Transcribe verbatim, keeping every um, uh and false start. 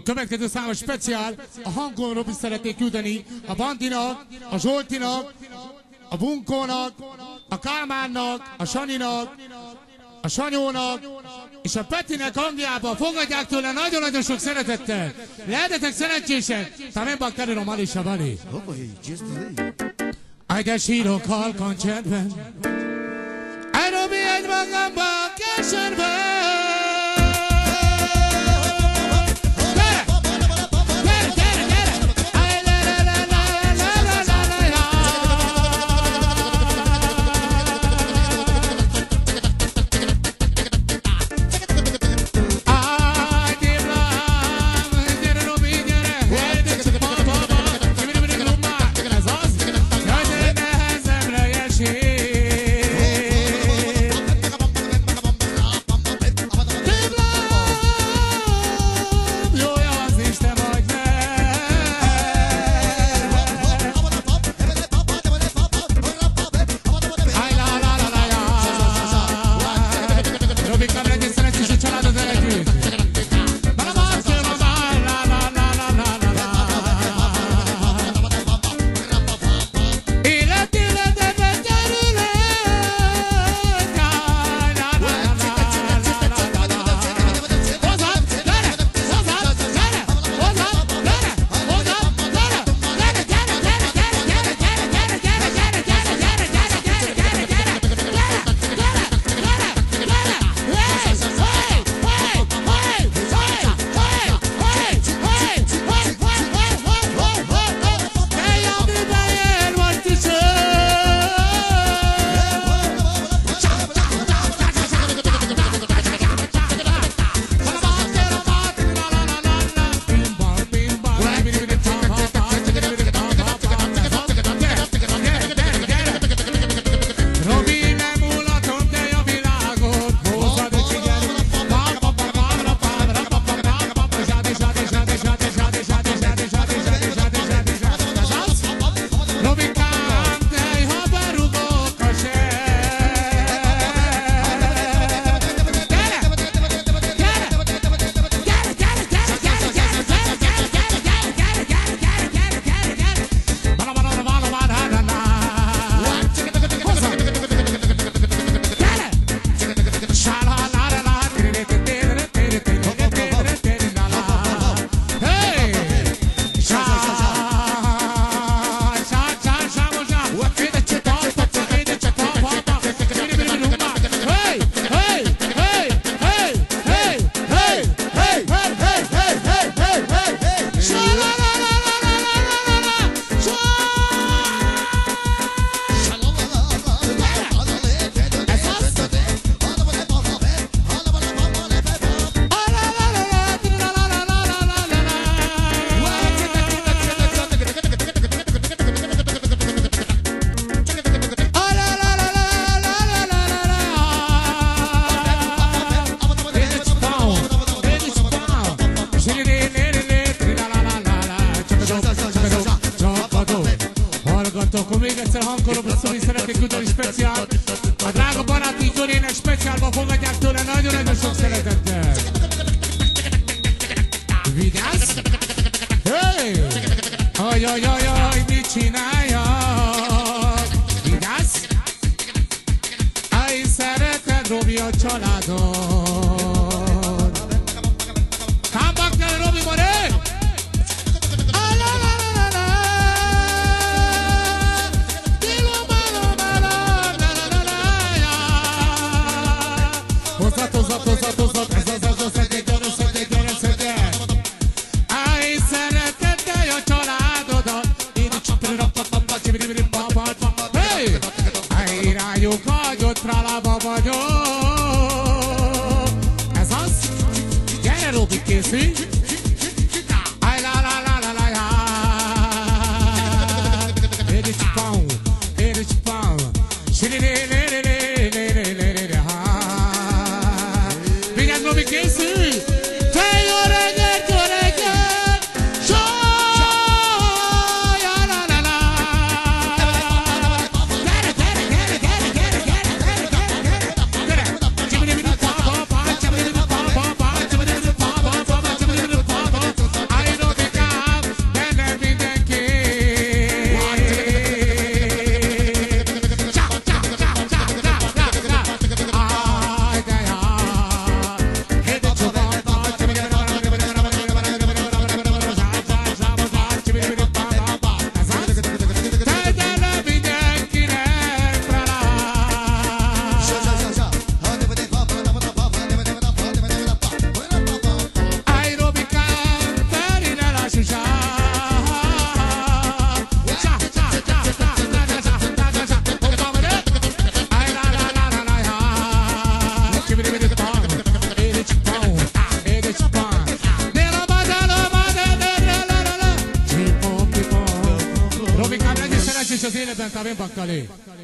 Következő számos speciál, a hangon Robi szeretnék küldeni a Bandinak, a Zsoltinak, a Bunkónak, a Kálmánnak, a Saninak, a Sanyónak és a Petinek hangjában. Fogadják tőle nagyon-nagyon sok szeretettel. Lehetetek szerencsések. Tamén bakterőn a Malisa Bali. Egyes hírok halkan csendben. Egy Robi egy magamban keserben. Akkor még egyszer hangkolom, hogy szeretnék küldeni speciál. A drága baráti körének speciálban fogadják tőle nagyon-nagyon sok szeretettel. Vigyázz! Hey! Ajajajaj, mit csináljak? Vigyázz! Aj, szereted Robi a családod. Kámbak kell Robi Moré! Hozzat, hozzat, hozzat, hozzat, ez az az az szedjék, gyere, szedjék, gyere, szedjék. Áj, szereted te a családodat. Én a csapirapapapap, csibiribiripapapap. Hey! Áj, rájuk hagyott, rálába vagyok. Ez az? Gyere, Robi, készülj. Áj, lá, lá, lá, lá, lá, lá. Édes pão, édes pão. Siriririririririririririr. Robi készül! Te jó reggelt, jó reggelt! Sajj! La la la! Gyere, gyere, gyere, gyere, gyere, gyere, gyere, gyere, gyere! Csibidi-bidi-pa-pa-pa, csibidi-bidi-pa-pa-pa, csibidi-bidi-pa-pa-pa, csibidi-bidi-pa-pa-pa, sta ben baccalé.